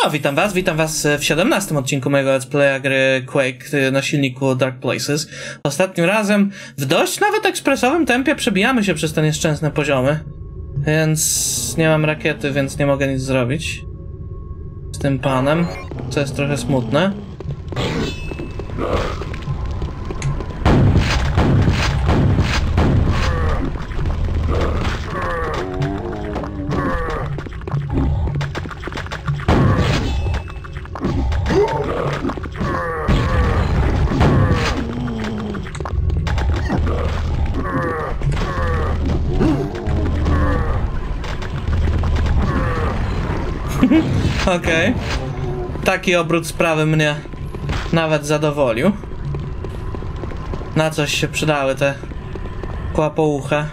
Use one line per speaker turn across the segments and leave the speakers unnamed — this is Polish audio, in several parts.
No, witam was w 17 odcinku mojego Let's Playa gry Quake na silniku Dark Places. Ostatnim razem w dość nawet ekspresowym tempie przebijamy się przez te nieszczęsne poziomy. Więc nie mam rakiety, więc nie mogę nic zrobić z tym panem, co jest trochę smutne. Okej. Taki obrót sprawy mnie nawet zadowolił. Na coś się przydały te kłapoucha.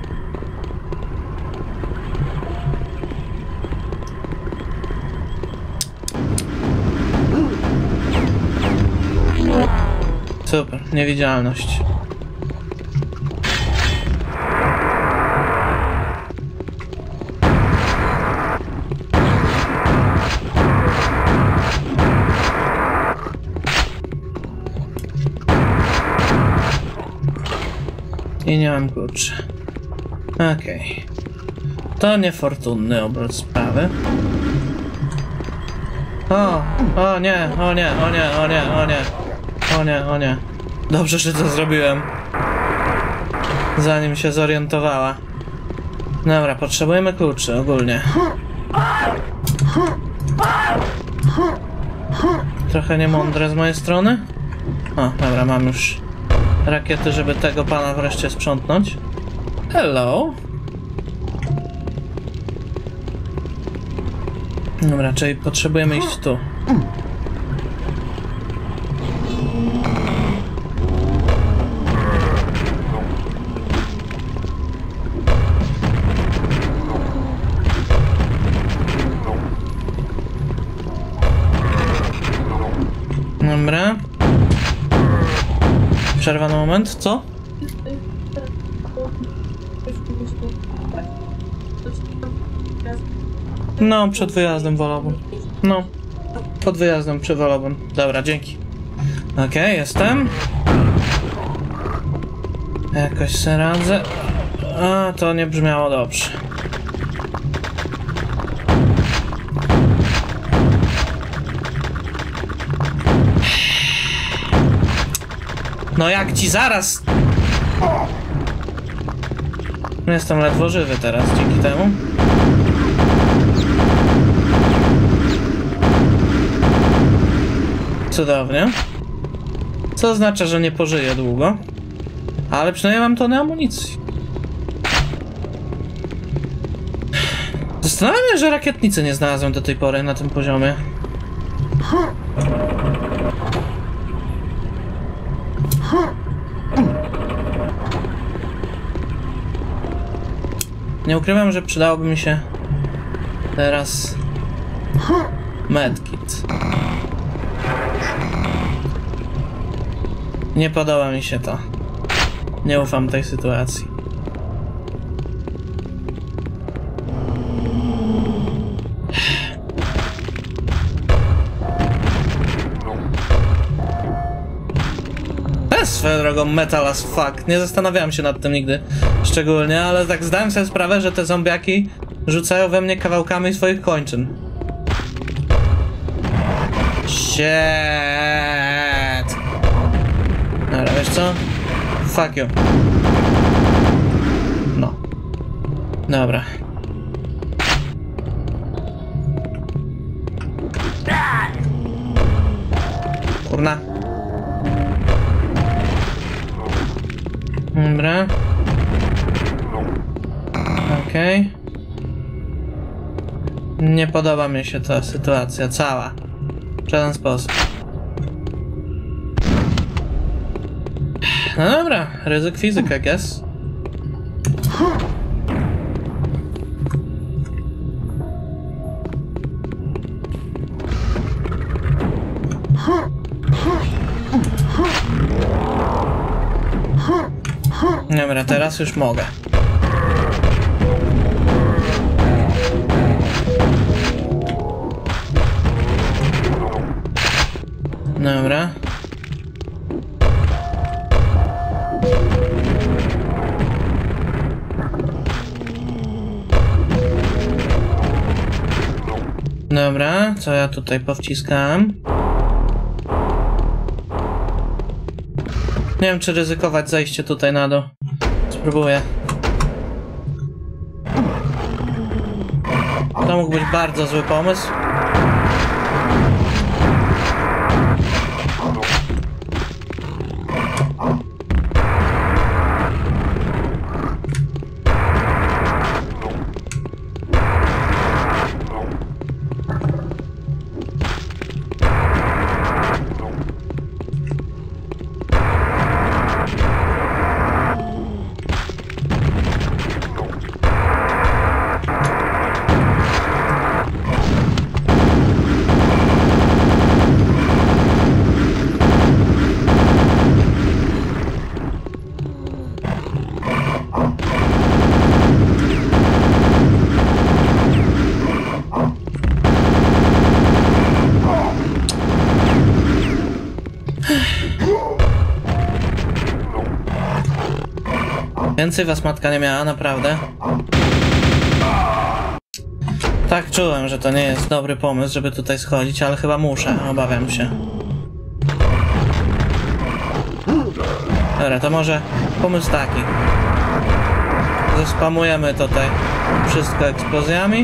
Super, niewidzialność. I nie mam kluczy. Okej. To niefortunny obrót sprawy. O nie. Dobrze, że to zrobiłem. Zanim się zorientowała. Dobra, potrzebujemy kluczy ogólnie. Trochę niemądre z mojej strony. O, dobra, mam już rakiety, żeby tego pana wreszcie sprzątnąć. Hello. Dobra, czyli potrzebujemy iść tu. Dobra. Przerwa na moment, co? No, przed wyjazdem wolałbym. No, pod wyjazdem wolałbym. Dobra, dzięki. Okej, jestem. Jakoś se radzę. A, to nie brzmiało dobrze. No jak ci zaraz... Jestem ledwo żywy teraz dzięki temu. Cudownie. Co oznacza, że nie pożyję długo. Ale przynajmniej mam tonę amunicji. Zastanawiam się, że rakietnicy nie znalazłem do tej pory na tym poziomie. Nie ukrywam, że przydałoby mi się teraz medkit. Nie podoba mi się to. Nie ufam tej sytuacji. Swoją drogą metal as fuck. Nie zastanawiałem się nad tym nigdy szczególnie, ale tak zdałem sobie sprawę, że te zombiaki rzucają we mnie kawałkami swoich kończyn. Shit. Dobra, wiesz co? Fuck you. No. Dobra. Kurna. Dobra. Okej. Nie podoba mi się ta sytuacja cała. W żaden sposób. No dobra, ryzyk fizyk, I guess. Dobra, teraz już mogę. Dobra. Dobra, co ja tutaj powciskałem? Nie wiem, czy ryzykować zejście tutaj na dół. Spróbuję. To mógł być bardzo zły pomysł. Więcej was matka nie miała, naprawdę. Tak czułem, że to nie jest dobry pomysł, żeby tutaj schodzić, ale chyba muszę, obawiam się. Dobra, to może pomysł taki. Zespamujemy tutaj wszystko eksplozjami.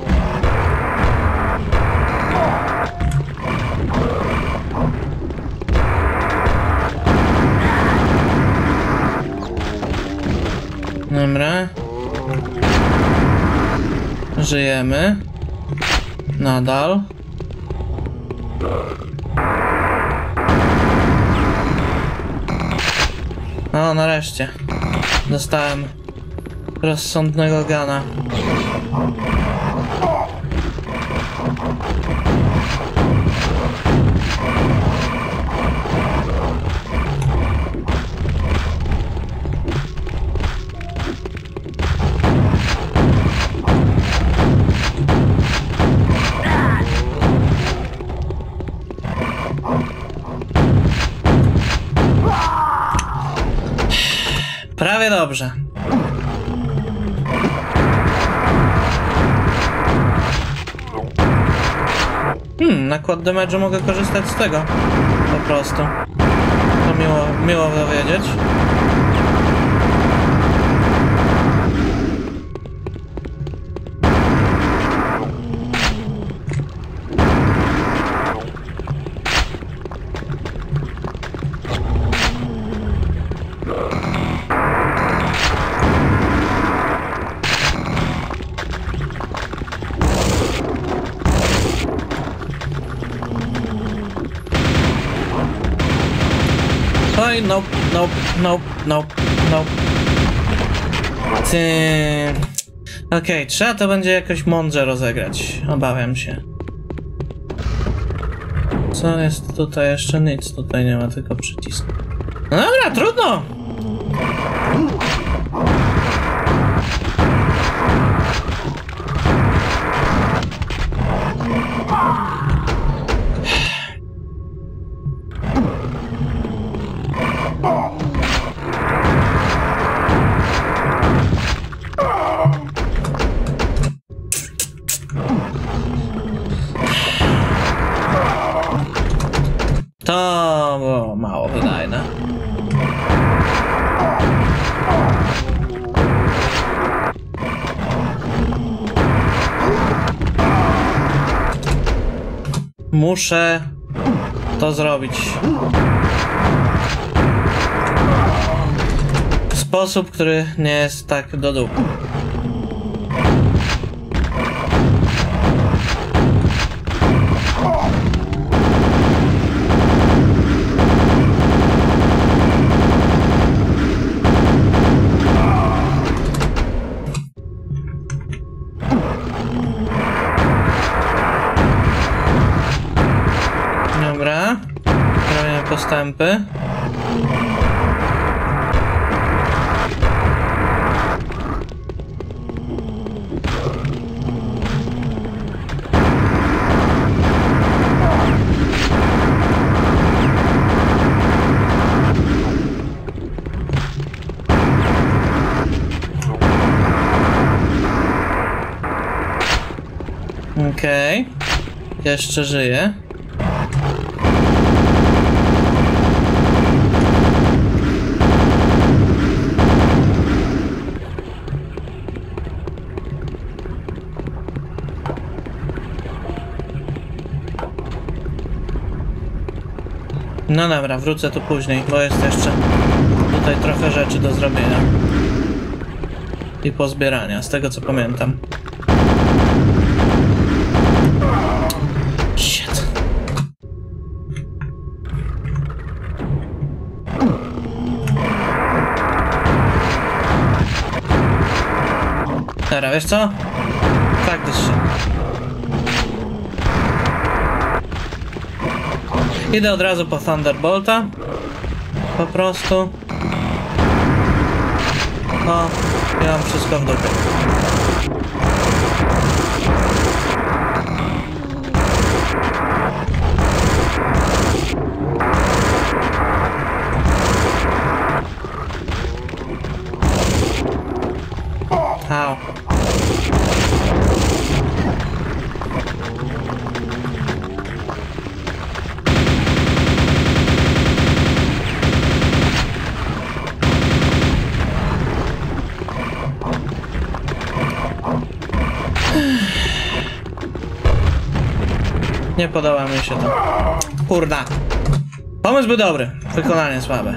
Dobra. Żyjemy. Nadal. O, nareszcie. Dostałem rozsądnego gana. Prawie dobrze. Nakład damage'u mogę korzystać z tego. Po prostu. To miło dowiedzieć. Oj, nope. Okej, trzeba to będzie jakoś mądrze rozegrać. Obawiam się. Co jest tutaj jeszcze? Nic tutaj nie ma, tylko przycisk. No dobra, trudno! To było mało wydajne. Muszę to zrobić w sposób, który nie jest tak do dupy. Dobra, robimy postępy. Okej. Jeszcze żyje. No dobra, wrócę tu później, bo jest jeszcze tutaj trochę rzeczy do zrobienia. I pozbierania, z tego co pamiętam. Shit. Dobra, wiesz co? Tak, idę od razu po Thunderbolta. Po prostu. O, ja mam wszystko w dupie. Au. Nie podoba mi się to. Kurna. Pomysł był dobry. Wykonanie słabe.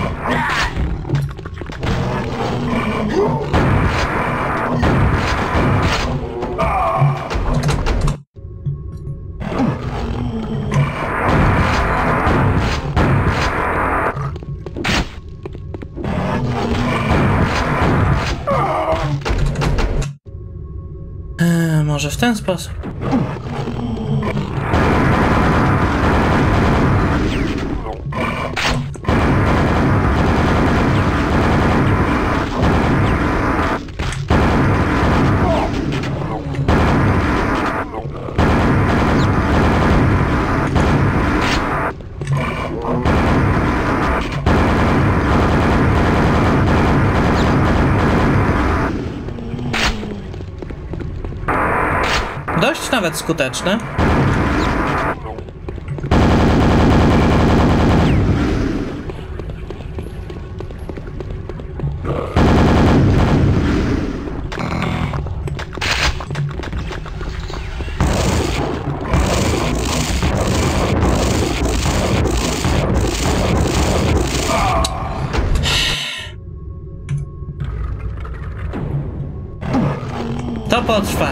Może w ten sposób. Dość nawet skuteczne. To potrwa.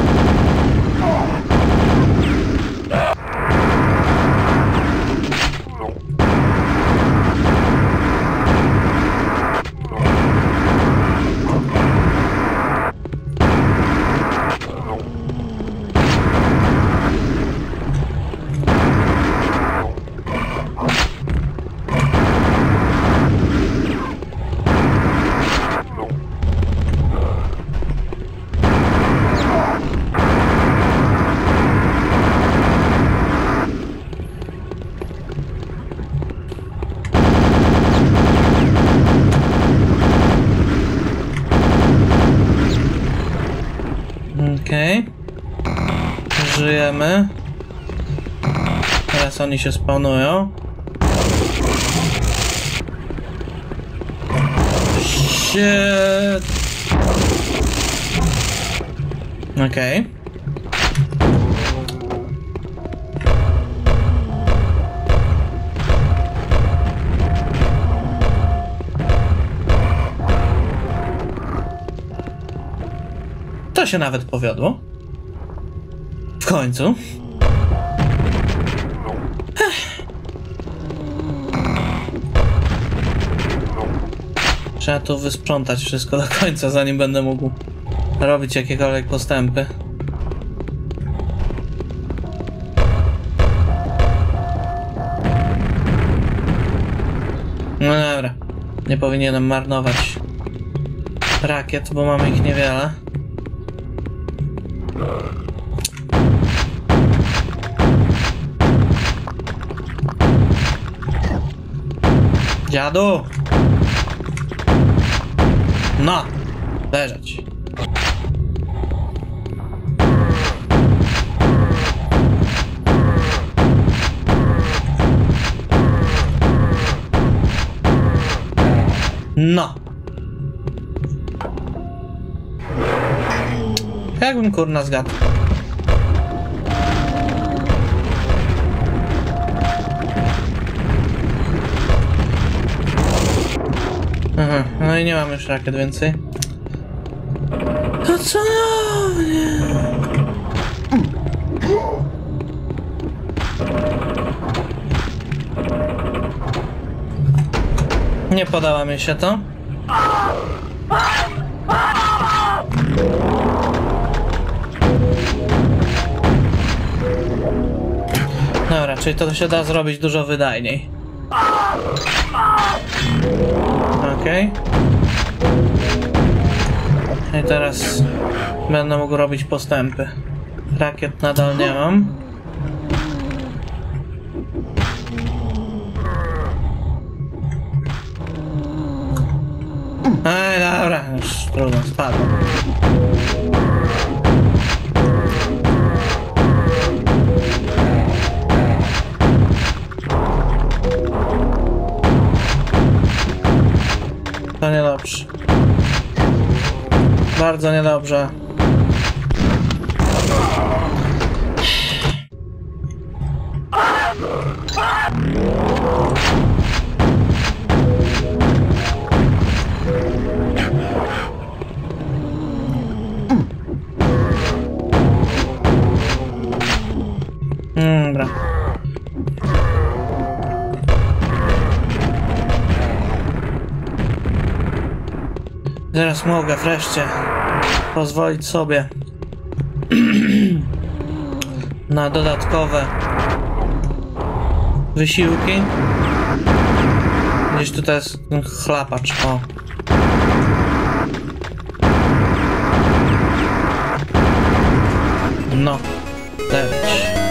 Okej. Żyjemy. Teraz oni się spawnują. Shit. Okej. To się nawet powiodło. W końcu. Trzeba tu wysprzątać wszystko do końca, zanim będę mógł robić jakiekolwiek postępy. No dobra. Nie powinienem marnować rakiet, bo mamy ich niewiele. Dziadu! No! Leżeć. No. Jakbym kurna zgadł. Aha, no i nie mam już rakiet więcej. To co? Nie. Nie podoba mi się to. Dobra, czyli to się da zrobić dużo wydajniej. Okej. I teraz będę mógł robić postępy. Rakiet nadal nie mam. Ej, dobra, już trudno, spadłem. To niedobrze. Bardzo niedobrze. Dobra. Teraz mogę wreszcie pozwolić sobie na dodatkowe wysiłki. Gdzieś tutaj jest ten chlapacz, o. No, 9.